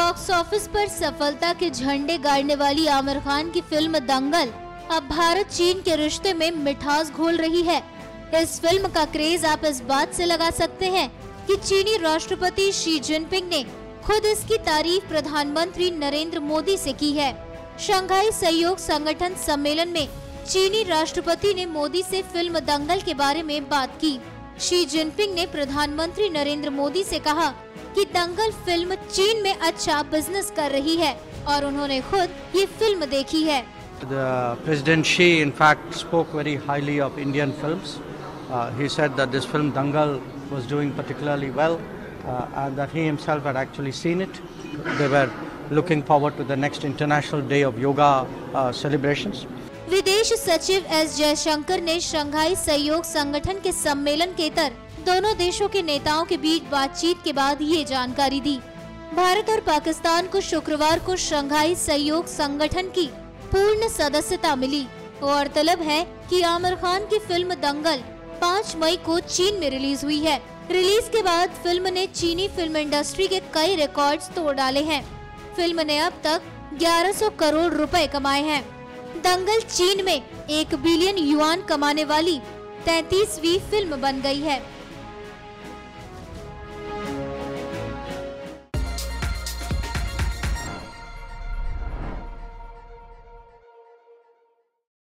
Box office पर सफलता के झंडे गाड़ने वाली आमिर खान की फिल्म दंगल अब भारत चीन के रिश्ते में मिठास घोल रही है। इस फिल्म का क्रेज आप इस बात से लगा सकते हैं कि चीनी राष्ट्रपति शी जिनपिंग ने खुद इसकी तारीफ प्रधानमंत्री नरेंद्र मोदी से की है। शंघाई सहयोग संगठन सम्मेलन में चीनी राष्ट्रपति ने मोदी से फिल्म दंगल के बारे में बात की। शी जिनपिंग ने प्रधानमंत्री नरेंद्र मोदी से कहा कि दंगल फिल्म चीन में अच्छा बिजनेस कर रही है और उन्होंने खुद ये फिल्म देखी है। President Xi in fact spoke very highly of Indian films. He said that this film Dangal was doing particularly well and that he himself had actually seen it. They were looking forward to the next International Day of Yoga celebrations. विदेश सचिव S Jaishankar ने Shanghai सहयोग संगठन के सम्मेलन के तर दोनों देशों के नेताओं के बीच बातचीत के बाद ये जानकारी दी। भारत और पाकिस्तान को शुक्रवार को शंघाई सहयोग संगठन की पूर्ण सदस्यता मिली। गौरतलब है कि आमिर खान की फिल्म दंगल 5 मई को चीन में रिलीज हुई है। रिलीज के बाद फिल्म ने चीनी फिल्म इंडस्ट्री के कई रिकॉर्ड्स तोड़ डाले हैं। फिल्म ने अब तक 1100 करोड़ रुपए कमाए हैं। दंगल चीन में 1 बिलियन युआन कमाने वाली 33वीं फिल्म बन गई है।